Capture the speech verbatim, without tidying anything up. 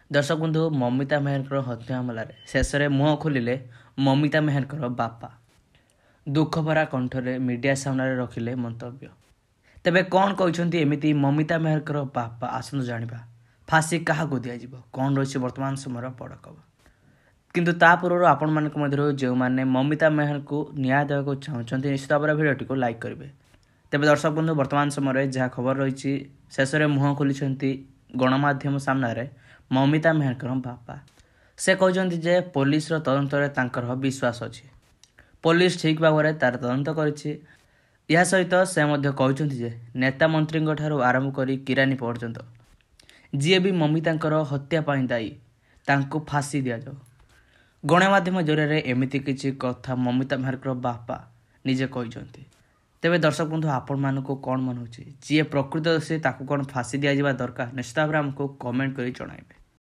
दर्शक बंधु ममिता मेहर हत्या मामलें शेष में मुह खोलिले ममिता मेहर बापा दुख भरा कंठरे मीडिया सामने रखिले मंतव्य। तेबे कौन कहते एमती ममिता मेहर बापा आसतु जाना फांसी क्या दिज्व कौन रही वर्तमान समय बड़ खबर किंतु ता पूर्व आपण मध्य जो मैंने ममिता मेहर को न्याय देवाक चाहते निश्चित भाव में भिडियो को लाइक करेंगे। तेज दर्शक बंधु वर्तमान समय जहाँ खबर रही शेष में मुह खोली गणमाध्यम सामने ममिता मेहर बापा से कहते जे पुलिस तदंत विश्वास अच्छी पुलिस ठीक भाव में तार तदंत करिछि। यह सहित से कहते जे नेता मंत्री ठारू आरंभ कर किरानी पर्यंत जी भी ममितांकर हत्या पाई दायी तांको फांसी दि जाओ। गणमाध्यम जरिए एमती किसी कथा ममिता मेहर बापा निजे कहते। तेबे दर्शक बंधु आपण मानक कौन मन जी प्रकृत से कौन फांसी दि दरकार निश्चित भाव में आमको कमेंट कर जणाइबे।